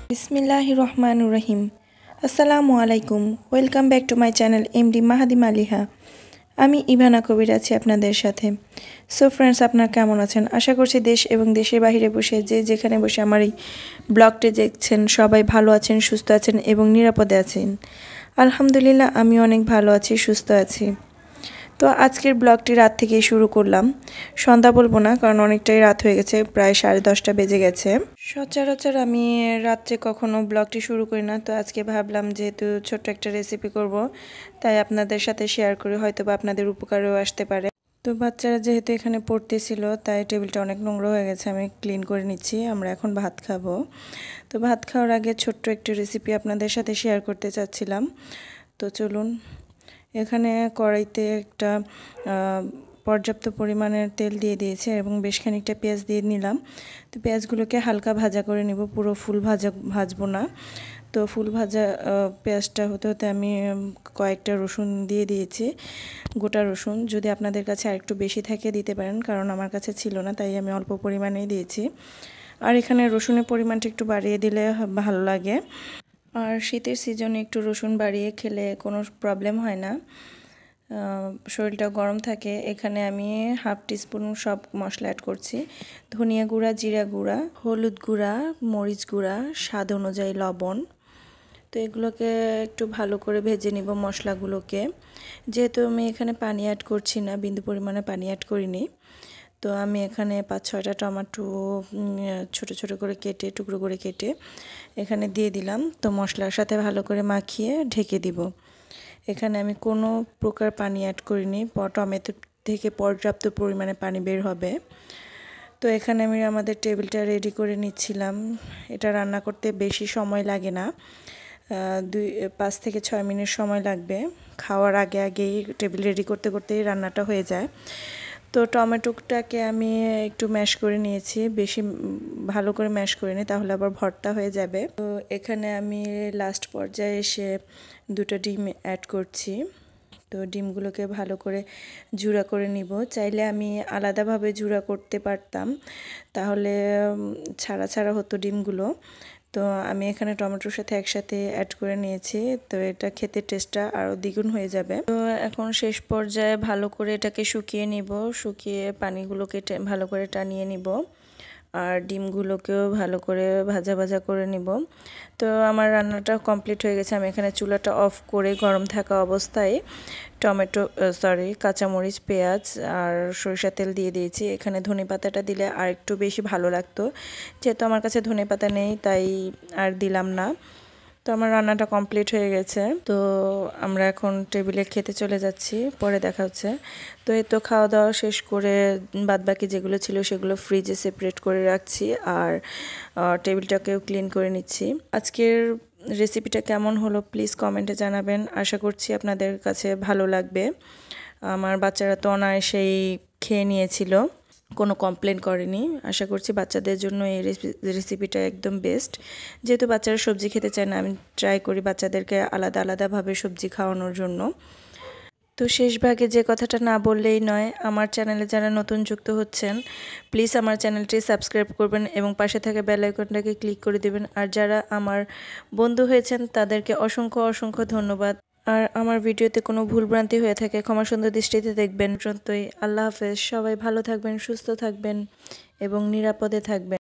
বিসমিল্লাহির রহমানির রহিম। আসসালামু আলাইকুম। Welcome back to my channel MD Mahadi Maliha. আমি ইভানা কবির আছি আপনাদের সাথে। সো ফ্রেন্ডস, আপনারা কেমন আছেন? আশা করছি দেশ এবং দেশের বাইরে বসে যেখানে বসে আমার এই ব্লগটি দেখছেন সবাই ভালো আছেন, সুস্থ আছেন এবং নিরাপদে আছেন। আলহামদুলিল্লাহ, আমি অনেক ভালো আছি, সুস্থ আছি। তো আজকের ব্লগটি রাত থেকেই শুরু করলাম। সন্ধ্যা বলবো না, কারণ অনেকটাই রাত হয়ে গেছে, প্রায় 10:30 বেজে গেছে। সচরাচর আমি রাত্রে কখনো ব্লগটি শুরু করি না, তো আজকে ভাবলাম যেহেতু ছোট্ট একটা রেসিপি করব, তাই আপনাদের সাথে শেয়ার করি, হয়তো বা আপনাদের উপকারেও আসতে পারে। তো বাচ্চারা যেহেতু এখানে পড়তেছিল, তাই টেবিলটা অনেক নোংরা হয়ে গেছে, আমি ক্লিন করে নিচ্ছি। আমরা এখন ভাত খাবো। তো ভাত খাওয়ার আগে ছোট্ট একটি রেসিপি আপনাদের সাথে শেয়ার করতে চাচ্ছিলাম। তো চলুন, এখানে কড়াইতে একটা পর্যাপ্ত পরিমাণের তেল দিয়ে দিয়েছে এবং বেশ খানিকটা পেঁয়াজ দিয়ে নিলাম। তো পেঁয়াজগুলোকে হালকা ভাজা করে নিব, পুরো ফুল ভাজবো না। তো ফুল ভাজা পেঁয়াজটা হতে হতে আমি কয়েকটা রসুন দিয়ে দিয়েছি, গোটা রসুন। যদি আপনাদের কাছে আরেকটু বেশি থাকে দিতে পারেন, কারণ আমার কাছে ছিল না, তাই আমি অল্প পরিমাণেই দিয়েছি। আর এখানে রসুনের পরিমাণটা একটু বাড়িয়ে দিলে ভালো লাগে। আর শীতের সিজনে একটু রসুন বাড়িয়ে খেলে কোনো প্রবলেম হয় না, শরীরটা গরম থাকে। এখানে আমি হাফ টিস্পুন সব মশলা অ্যাড করছি: ধনিয়া গুঁড়া, জিরা গুঁড়া, হলুদ গুঁড়া, মরিচ গুঁড়া, স্বাদ অনুযায়ী লবণ। তো এগুলোকে একটু ভালো করে ভেজে নিব মশলাগুলোকে। যেহেতু আমি এখানে পানি অ্যাড করছি না, বিন্দু পরিমাণে পানি অ্যাড করিনি। তো আমি এখানে 5-6টা টমেটো ছোট ছোট করে কেটে, টুকরো করে কেটে এখানে দিয়ে দিলাম। তো মশলার সাথে ভালো করে মাখিয়ে ঢেকে দিব। এখানে আমি কোনো প্রকার পানি অ্যাড করিনি, টমেটো থেকে পর্যাপ্ত পরিমাণে পানি বের হবে। তো এখানে আমি আমাদের টেবিলটা রেডি করে নিচ্ছিলাম। এটা রান্না করতে বেশি সময় লাগে না, 5 থেকে 6 মিনিট সময় লাগবে। খাওয়ার আগেই টেবিল রেডি করতে করতেই রান্নাটা হয়ে যায়। তো টমেটোটাকে আমি একটু ম্যাশ করে নিয়েছি, বেশি ভালো করে ম্যাশ করে নিই, তাহলে আবার ভর্তা হয়ে যাবে। তো এখানে আমি লাস্ট পর্যায়ে এসে 2টা ডিম অ্যাড করছি। তো ডিমগুলোকে ভালো করে জুড়া করে নিব। চাইলে আমি আলাদাভাবে জুড়া করতে পারতাম, তাহলে ছাড়া ছাড়া হতো ডিমগুলো। তো আমি এখানে টমেটোর সাথে একসাথে অ্যাড করে নিয়েছি, তো এটা খেতে টেস্টটা আরও দ্বিগুণ হয়ে যাবে। তো এখন শেষ পর্যায়ে ভালো করে এটাকে শুকিয়ে নিব, শুকিয়ে পানিগুলোকে ভালো করে টানিয়ে নিব। আর ডিমগুলোকেও ভালো করে ভাজা ভাজা করে নিব। তো আমার রান্নাটা কমপ্লিট হয়ে গেছে। আমি এখানে চুলাটা অফ করে গরম থাকা অবস্থায় কাঁচামরিচ, পেঁয়াজ আর সরিষার তেল দিয়ে দিয়েছি। এখানে ধনেপাতাটা দিলে আর একটু বেশি ভালো লাগতো, যেহেতু আমার কাছে ধনেপাতা নেই তাই আর দিলাম না। তো আমার রান্নাটা কমপ্লিট হয়ে গেছে। তো আমরা এখন টেবিলে খেতে চলে যাচ্ছি, পরে দেখা হচ্ছে। তো এই তো খাওয়া দাওয়া শেষ করে বাদবাকি যেগুলো ছিল সেগুলো ফ্রিজে সেপারেট করে রাখছি, আর টেবিলটাকেও ক্লিন করে নিচ্ছি। আজকের রেসিপিটা কেমন হলো প্লিজ কমেন্টে জানাবেন, আশা করছি আপনাদের কাছে ভালো লাগবে। আমার বাচ্চারা তো অনায়াসেই খেয়ে নিয়েছিল, কোনো কমপ্লেন করেনি। আশা করছি বাচ্চাদের জন্য এই রেসিপিটা একদম বেস্ট। যেহেতু বাচ্চারা সবজি খেতে চায় না, আমি ট্রাই করি বাচ্চাদেরকে আলাদা আলাদাভাবে সবজি খাওয়ানোর জন্য। তো শেষ ভাগে যে কথাটা না বললেই নয়, আমার চ্যানেলে যারা নতুন যুক্ত হচ্ছেন প্লিজ আমার চ্যানেলটি সাবস্ক্রাইব করবেন এবং পাশে থাকা বেল আইকনটাকে ক্লিক করে দেবেন। আর যারা আমার বন্ধু হয়েছেন তাদেরকে অসংখ্য অসংখ্য ধন্যবাদ। আর আমার ভিডিওতে কোনো ভুলভ্রান্তি হয়ে থাকে ক্ষমা সুন্দর দৃষ্টিতে দেখবেন। পর্যন্তই, আল্লাহ হাফেজ। সবাই ভালো থাকবেন, সুস্থ থাকবেন এবং নিরাপদে থাকবেন।